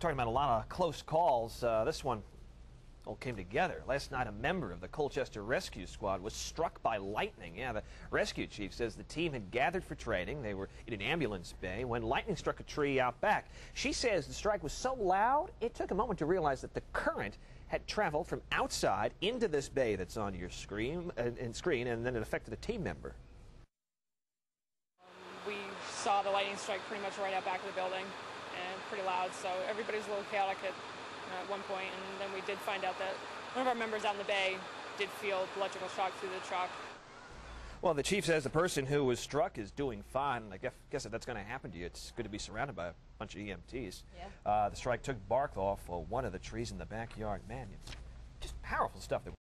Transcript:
Talking about a lot of close calls. This one all came together. Last night, a member of the Colchester Rescue Squad was struck by lightning. Yeah, the rescue chief says the team had gathered for training. They were in an ambulance bay when lightning struck a tree out back. She says the strike was so loud, it took a moment to realize that the current had traveled from outside into this bay that's on your screen, and then it affected a team member. We saw the lightning strike pretty much right out back of the building, and pretty loud, so everybody's a little chaotic at one point, and then we did find out that one of our members out in the bay did feel electrical shock through the truck. Well, the chief says the person who was struck is doing fine, and I guess if that's going to happen to you, it's good to be surrounded by a bunch of EMTs. Yeah. The strike took bark off one of the trees in the backyard. Man, just powerful stuff.